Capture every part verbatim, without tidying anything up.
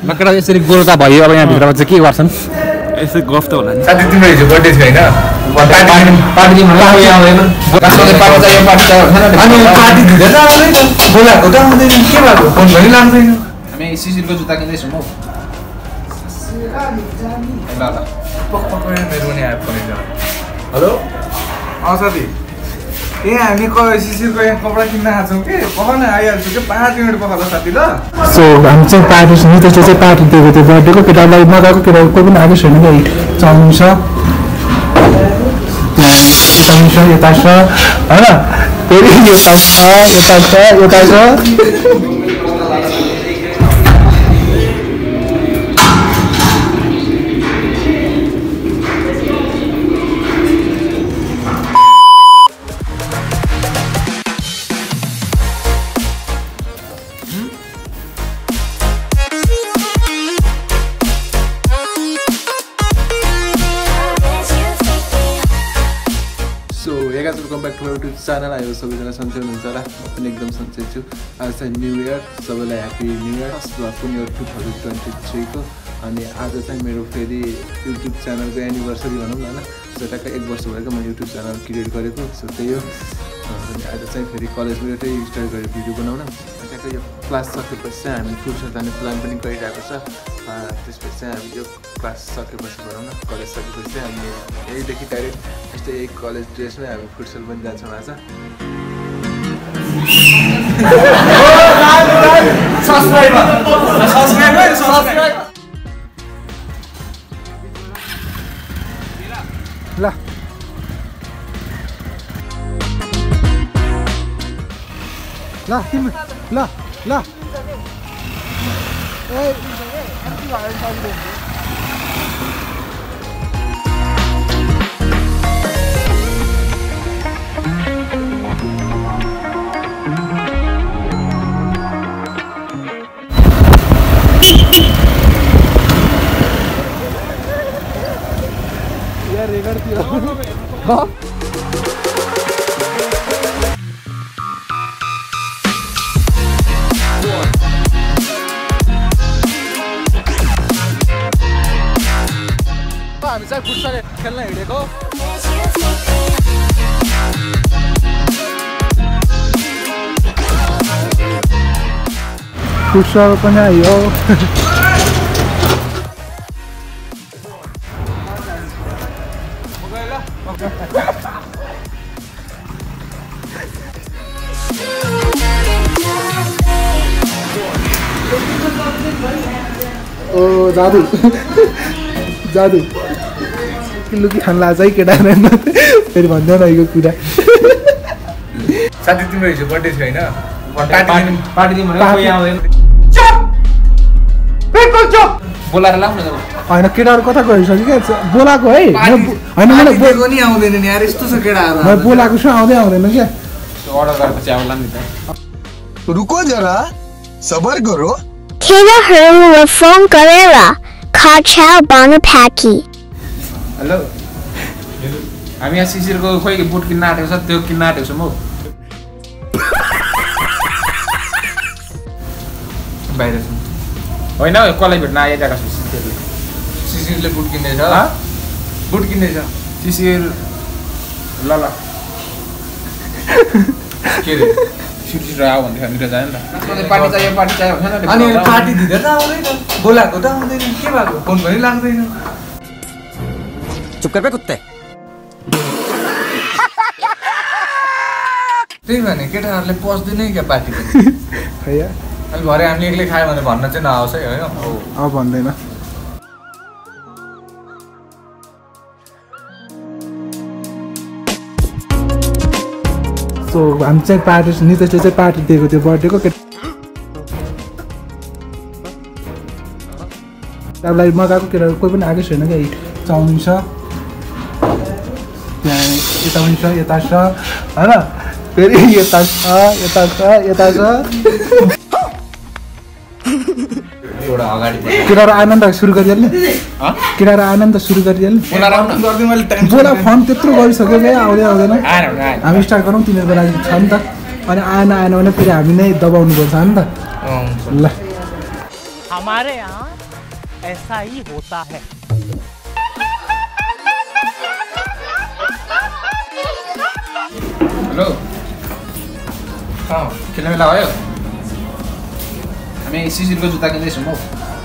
नकेटा यसरी गोलका भयो अब यहाँ भित्रमा चाहिँ के गर्छन् यसै गफ त होला नि साथी तिम्रो हिजो बर्थडे थियो हैन पार्टी पार्टी मलाई कोही आउँदैन कसले पार्टी चाहियो पार्टी चाहियो हैन अनि पार्टी दिँदै त आउँदैन बोलाको त आउँदैन के भएको फोन पनि लाग्दैन हामी शिशिरको जुत्ता किन्दै छौँ हौ ल ल पक पक मेरो पनि आयो फोन एकदम हेलो अँ साथी ए हामी क शिशिरको यहाँ कपडा किन्न आएको छौँ के पकाउन आइहाल्छु के पाँच मिनट पकाउँछ साथी ल सो हामी चाहिँ पार्टी नि त्यसले चाहिँ पार्टी दिएको थियो बर्थडेको केटालाई मगाएको केटाको कोही पनि आएको छैन कि चाउमिन छ चाउमिन छ यता छ होइन फेरि यता छ यता छ यता छ welcome back to YouTube channel आयो सबैजना सन्चै हुनुहुन्छ होला म पनि एकदम सन्चै छु आज चाहिँ न्यू इयर सबैलाई happy new year first vlog पनि यो टु थाउजन्ड ट्वेन्टी थ्रीको अनि आज चाहिँ मेरो फेरि युट्युब च्यानलको एनिभर्सरी भनौँ न होइन सो ट्याक्क एक वर्ष भएको म युट्युब च्यानल क्रिएट गरेको सो त्यही हो अनि आज चाहिँ फेरि कलेजमा एउटै स्टार्ट गरेर भिडियो बनाउन ट्याक्क यो क्लास सकेपछि चाहिँ हामी फुर्सद जाने प्लान पनि गरिरहेको छ त्यसपछि चाहिँ हामी यो क्लास सकेपछि भनौँ न कलेज सकेपछि चाहिँ हामी यहीँदेखि डाइरेक्ट यस्तै यही कलेज ड्रेसमै हामी फुटसल पनि जान्छौँ आज ल ल तिमी ल ल ए यार रेगर किया हां हामी चाहिँ फुटसल खेल्न हिँडेको फुटसल पनि आयो ओ जादु जादु लुकी खान लाज है केटा फेरि भन्दैन यो कुरा साथी तिम्रो हिजो बर्थडे थियो हैन पार्टी पार्टी दिनु भने कोही आउँदैन चुप बिल्कुल चुप बोलाएर लाउन न हैन केटाहरु कता गइसक्यो के बोलाको है हैन मलाई बोलेको नि आउँदैन नि यार यस्तो छ केटाहरु म बोलाको छु आउँदै आउँदैन के अर्डर गरेपछि आउला नि त रुको जरा सबर करो केटाहरुले फोन गरेर खाजा बानु प्याकी हेलो हामी यहाँ शिशिरको खोइ बुट किन्न आँटेको छ त्यो किन्न आँटेको छौँ हौ बाहिर छौँ होइन कसलाई भेट्न आइरहेको छु शिशिरले शिशिरले बुट किन्दैछ बुट किन्दैछ शिशिर ल ल के रे शिशिर आऊ भन्दै खानिर जायो नि त पार्टी चाहियो पार्टी चाहियो भन्छ न अनि पार्टी दिँदै त आउँदैन बोलाको त आउँदैन के भएको फोन पनि लाग्दैन चुप कर बे कुत्ते त्यही भने केटाहरुले पस्दैन क्या पार्टी हैया अनि भरे हामीले एक्लै खायो भने भन्न चाहिँ नआउँछ है हैन अब भन्दैन सो हामी चाहिँ पार्टी नितेशले चाहिँ पार्टी दिएको थियो बर्थडेको केटालाई मगाएको केटाहरू कोही पनि आएको छैन क्या चाउमिन छ त्यहाँ यता पनि छ यता छ होइन फेरि यता छ यता छ यता छ एउटा अगाडि केटाहरू आनन्द सुरु गरिहाल्ने केटाहरू आनन्द सुरु गरिहाल्ने बोला फोन त्यत्रो गरिसक्यो क्या आउँदै आउँदैन हामी स्टार्ट गरौँ तिनीहरूको लागि छ नि त अनि आएन आएन भने फेरि हामी नै दबाउनु पर्छ नि त ल हमारे यहाँ ऐसा ही होता है। हेलो खेल्ने बेला भयो हामी शिशिरको जुत्ता किन्दैछौँ हौ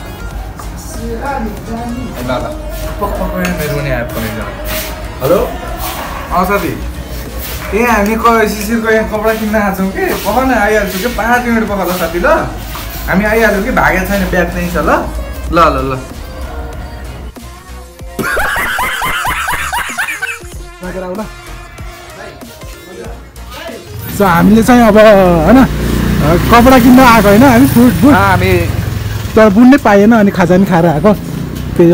ल ल मेरो पनि एप पनि हेलो अँ साथी ए हामी क शिशिरको यहाँ कपडा किन्न आएको छौँ कि पकाउन आइहाल्छु कि पाँच मिनट पकाउँदा साथी ल हामी आइहाल्छौँ कि भागेको छैन ब्याग नै छ ल ल ल ल सो हामीले चाहिँ अब होइन कपडा किन्न आएको होइन हामी फुड फुड हामी तर बुन्नै पाएन अनि खाजा पनि खाएर आएको त्यही हो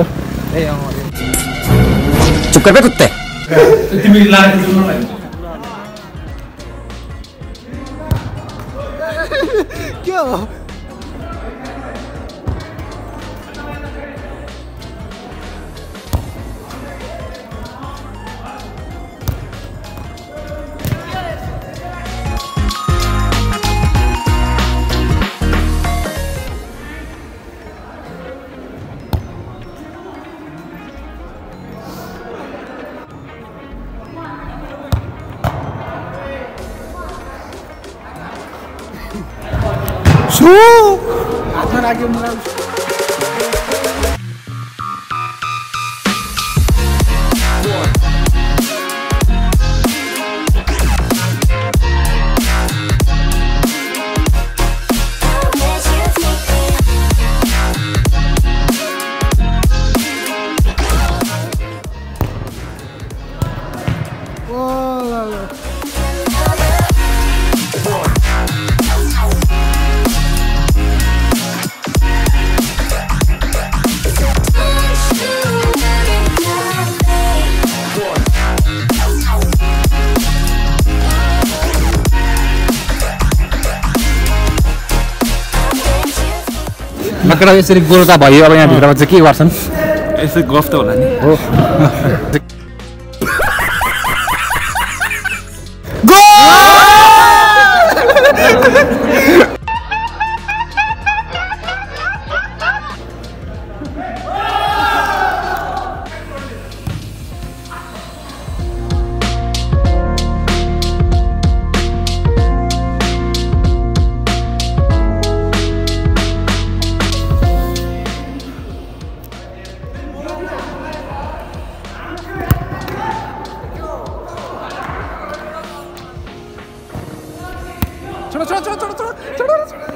चुप कर बे कुत्ते तिमी लाएर जुल्नु लाग्यो के हो हातमा राख्यो मलाई नक्करा यसरी गोलता भयो अब यहाँ भित्रमा चाहिँ के गर्छन् यसै गफ त होला नि हो छोड़ो छोड़ो छोड़ो छोड़ो छोड़ो छोड़ो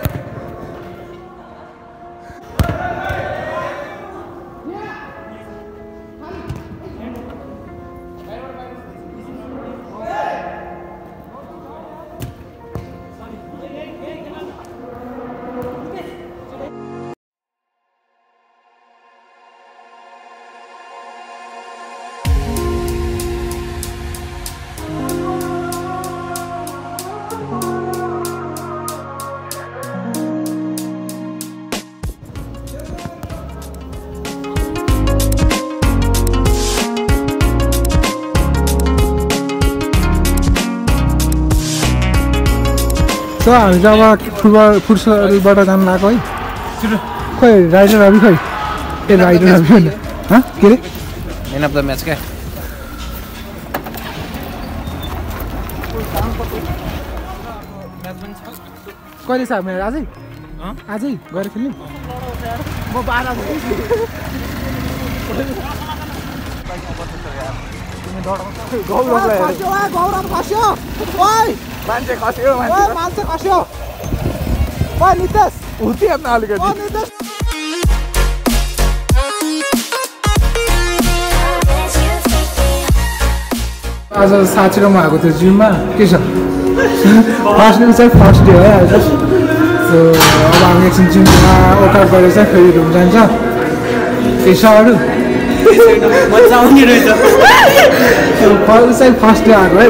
So, हामी जब फुटबल फुटसलबाट जानु लाग्यो है खोइ राइडर अभि खोइ ए राइडर अभि होइन हँ के अरे मैन अफ द म्याच क्या कहिले छ मेरो आजै आजै गएर खेल्ने म बाह्र गौरव खस्यो मान्छे खस्यो मान्छे खस्यो नितेश उति हेर्न अलिकति आज साँचेकोमा आएको थियो जिममा के छ फर्स्ट डे चाहिँ फर्स्ट डे है आज सो अब हामी एकछिन जिममा वर्कआउट गरेर चाहिँ फेरि रुम जान्छ पेसाहरू मजा आउने रहेछ चाहिँ फर्स्ट डे आएको है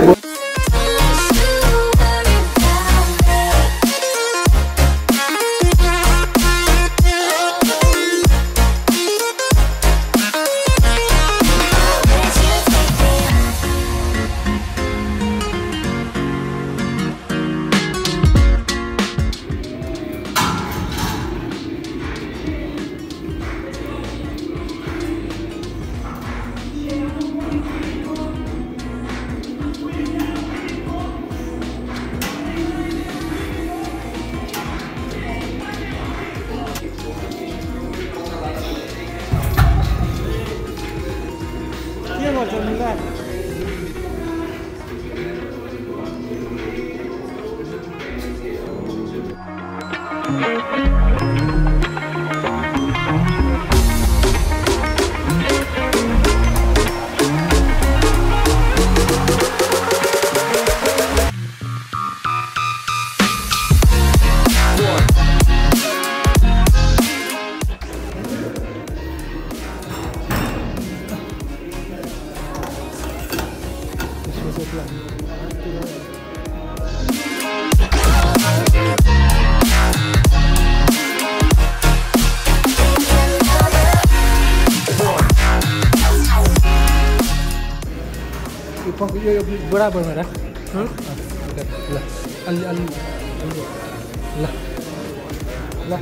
पक यो यो बराबरमा राख ल अलि अलि ल ल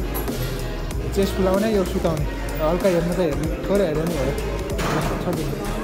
चेस्ट फुलाउने यो सुताउने हल्का हेर्नु त हेर्नु थोरै हेर्यो नि भयो ल छोडिदिनु